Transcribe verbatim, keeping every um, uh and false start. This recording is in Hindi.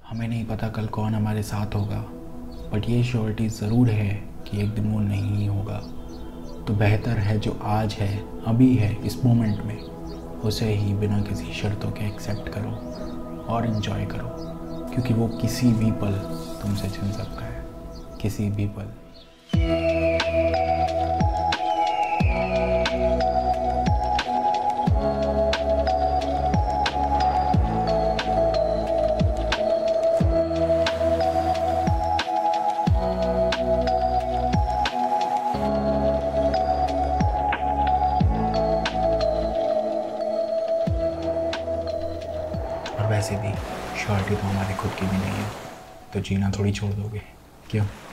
हमें नहीं पता कल कौन हमारे साथ होगा, बट ये श्योरिटी ज़रूर है कि एक दिन वो नहीं होगा। तो बेहतर है जो आज है, अभी है, इस मोमेंट में, उसे ही बिना किसी शर्तों के एक्सेप्ट करो और इन्जॉय करो, क्योंकि वो किसी भी पल तुमसे छिन सकता है, किसी भी पल। और वैसे भी श्योरिटी तो हमारी खुद की भी नहीं है, तो जीना थोड़ी छोड़ दोगे, क्यों?